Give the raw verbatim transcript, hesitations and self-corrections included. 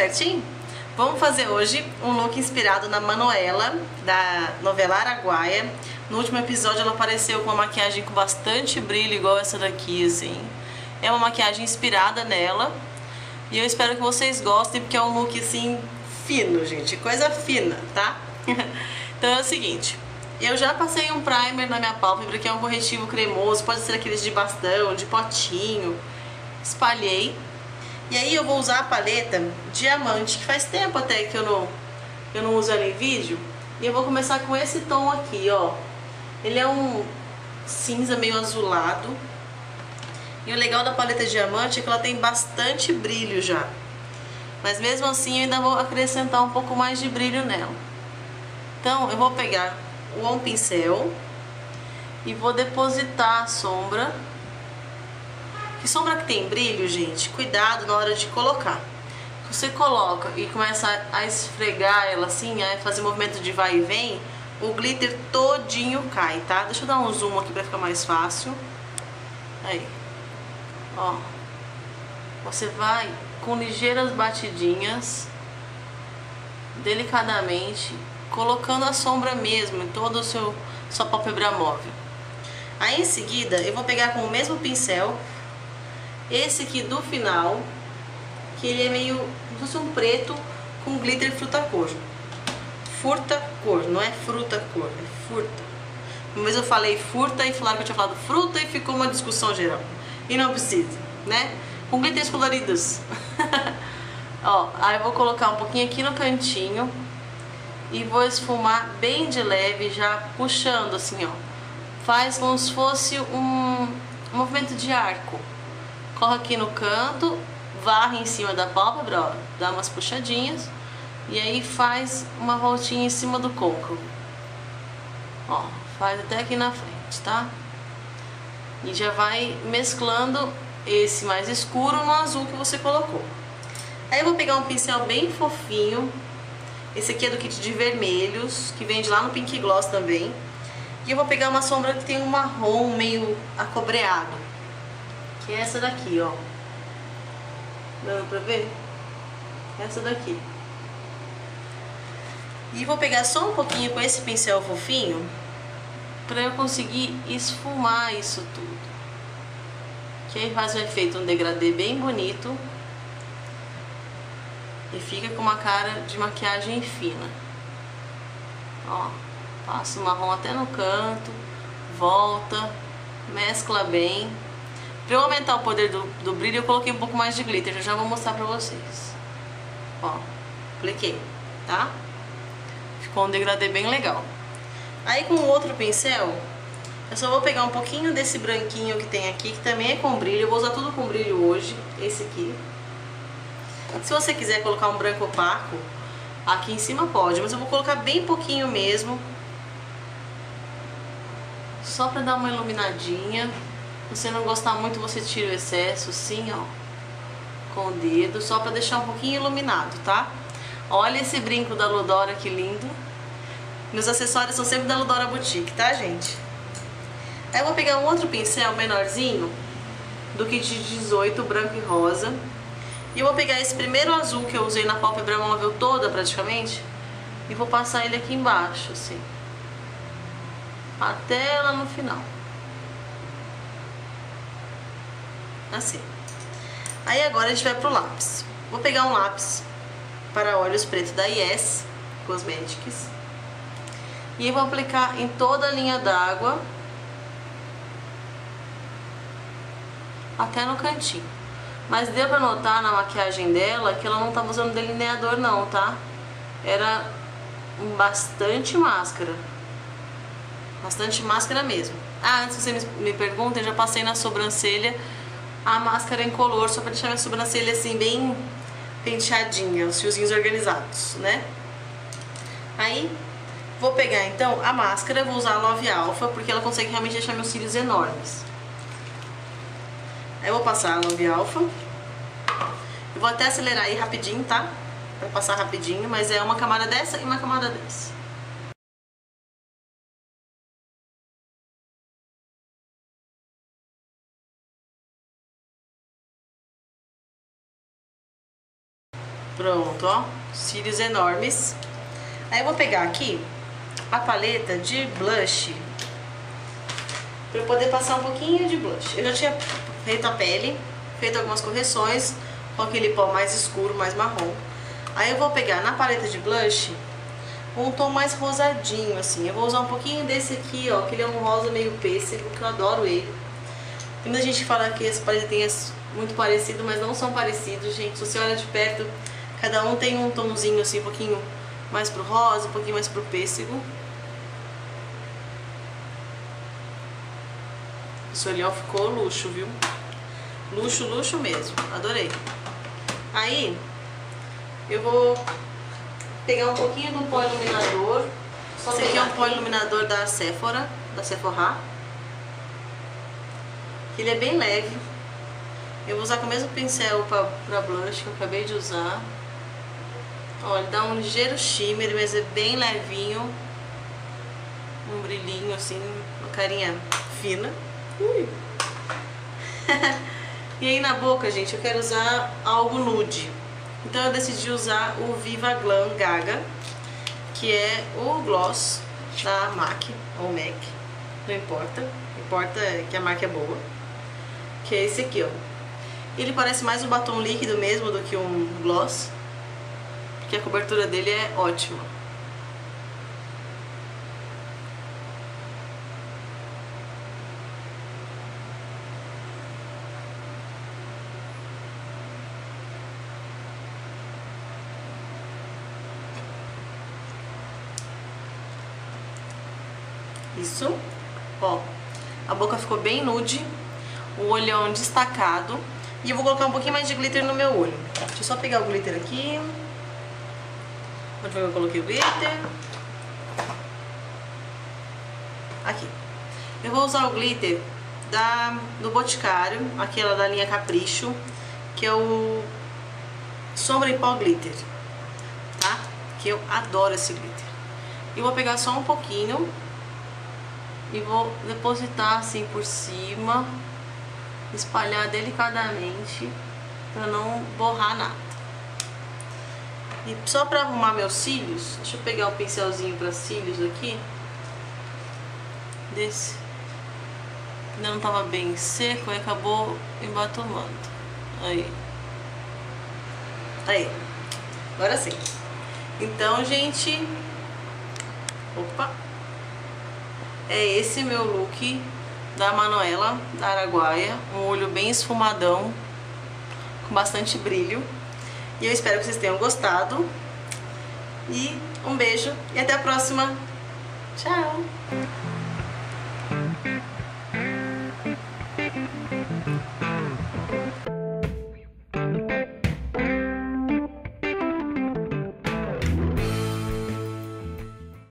certinho? Vamos fazer hoje um look inspirado na Manuela, da novela Araguaia. No último episódio ela apareceu com uma maquiagem com bastante brilho, igual essa daqui, assim. É uma maquiagem inspirada nela. E eu espero que vocês gostem, porque é um look, assim, fino, gente. Coisa fina, tá? Então é o seguinte. Eu já passei um primer na minha pálpebra, que é um corretivo cremoso. Pode ser aqueles de bastão, de potinho. Espalhei. E aí eu vou usar a paleta Diamante, que faz tempo até que eu não, eu não uso ela em vídeo. E eu vou começar com esse tom aqui, ó. Ele é um cinza meio azulado. E o legal da paleta Diamante é que ela tem bastante brilho já. Mas mesmo assim eu ainda vou acrescentar um pouco mais de brilho nela. Então eu vou pegar um pincel e vou depositar a sombra. Que sombra que tem brilho, gente, cuidado na hora de colocar. Você coloca e começa a esfregar ela assim, a fazer movimento de vai e vem, o glitter todinho cai, tá? Deixa eu dar um zoom aqui pra ficar mais fácil. Aí, ó. Você vai com ligeiras batidinhas, delicadamente, colocando a sombra mesmo em todo o seu sua pálpebra móvel. Aí em seguida eu vou pegar com o mesmo pincel esse aqui do final, que ele é meio como se fosse um preto com glitter fruta cor. Furta cor, não é fruta cor, é furta. Mas eu falei furta e falaram que eu tinha falado fruta e ficou uma discussão geral. E não precisa, né? Com glitters coloridos. Ó, aí eu vou colocar um pouquinho aqui no cantinho e vou esfumar bem de leve, já puxando assim, ó. Faz como se fosse um, um movimento de arco. Corre aqui no canto, varre em cima da pálpebra, ó, dá umas puxadinhas e aí faz uma voltinha em cima do côncavo. Ó, faz até aqui na frente, tá? E já vai mesclando esse mais escuro no azul que você colocou. Aí eu vou pegar um pincel bem fofinho. Esse aqui é do kit de vermelhos, que vende lá no Pink Gloss também. E eu vou pegar uma sombra que tem um marrom meio acobreado. Que é essa daqui, ó. Dando pra ver? Essa daqui. E vou pegar só um pouquinho com esse pincel fofinho pra eu conseguir esfumar isso tudo. Que aí faz um efeito, um degradê bem bonito. E fica com uma cara de maquiagem fina. Ó, passa o marrom até no canto, volta, mescla bem. Para eu aumentar o poder do, do brilho, eu coloquei um pouco mais de glitter. Eu já vou mostrar pra vocês. Ó, apliquei, tá? Ficou um degradê bem legal. Aí com o outro pincel, eu só vou pegar um pouquinho desse branquinho que tem aqui, que também é com brilho. Eu vou usar tudo com brilho hoje, esse aqui. Se você quiser colocar um branco opaco, aqui em cima pode, mas eu vou colocar bem pouquinho mesmo. Só pra dar uma iluminadinha. Se você não gostar muito, você tira o excesso, assim, ó, com o dedo, só pra deixar um pouquinho iluminado, tá? Olha esse brinco da Ludora, que lindo. Meus acessórios são sempre da Ludora Boutique, tá, gente? Aí eu vou pegar um outro pincel menorzinho, do kit de dezoito, branco e rosa. E eu vou pegar esse primeiro azul que eu usei na pálpebra móvel toda, praticamente, e vou passar ele aqui embaixo, assim, até lá no final. Assim. Aí agora a gente vai pro lápis. Vou pegar um lápis para olhos preto da Yes Cosmetics e vou aplicar em toda a linha d'água até no cantinho. Mas deu pra notar na maquiagem dela que ela não tava usando delineador não, tá? Era bastante máscara. Bastante máscara mesmo. Ah, antes que você me pergunta, eu já passei na sobrancelha a máscara incolor, só pra deixar minha sobrancelha assim bem penteadinha, os fiozinhos organizados, né? Aí, vou pegar então a máscara, vou usar a Love Alpha, porque ela consegue realmente deixar meus cílios enormes. Aí eu vou passar a Love Alpha. Eu vou até acelerar aí rapidinho, tá? Pra passar rapidinho, mas é uma camada dessa e uma camada dessa. Pronto, pronto, ó. Cílios enormes. Aí eu vou pegar aqui a paleta de blush para eu poder passar um pouquinho de blush. Eu já tinha feito a pele, feito algumas correções com aquele pó mais escuro, mais marrom. Aí eu vou pegar na paleta de blush um tom mais rosadinho, assim. Eu vou usar um pouquinho desse aqui, ó, que ele é um rosa meio pêssego, que eu adoro ele. Tem muita gente que fala que esse paleta tem muito parecido, mas não são parecidos, gente. Se você olha de perto, cada um tem um tomzinho assim, um pouquinho mais pro rosa, um pouquinho mais pro pêssego. Esse olhão ficou luxo, viu? Luxo, luxo mesmo. Adorei. Aí, eu vou pegar um pouquinho do pó iluminador. Só Esse aqui é um pó iluminador da Sephora, da Sephora. Ele é bem leve. Eu vou usar com o mesmo pincel pra, pra blush que eu acabei de usar. Olha, ele dá um ligeiro shimmer, mas é bem levinho. Um brilhinho assim, uma carinha fina. Ui. E aí na boca, gente, eu quero usar algo nude. Então eu decidi usar o Viva Glam Gaga, que é o gloss da MAC ou MAC, não importa. Importa que a marca é boa. Que é esse aqui, ó. Ele parece mais um batom líquido mesmo do que um gloss, porque a cobertura dele é ótima. Isso, ó, a boca ficou bem nude, o olhão destacado. E eu vou colocar um pouquinho mais de glitter no meu olho. Deixa eu só pegar o glitter aqui. Onde foi que eu coloquei o glitter? Aqui. Eu vou usar o glitter da, do Boticário, aquela da linha Capricho, que é o Sombra em Pó Glitter, tá? Que eu adoro esse glitter. E vou pegar só um pouquinho e vou depositar assim por cima, espalhar delicadamente para não borrar nada. E só para arrumar meus cílios, deixa eu pegar um pincelzinho para cílios aqui, desse. Ainda não tava bem seco e acabou embatumando. Aí. Aí. Agora sim. Então, gente, opa, é esse meu look da Manuela, da Araguaia. Um olho bem esfumadão, com bastante brilho. E eu espero que vocês tenham gostado. E um beijo e até a próxima. Tchau!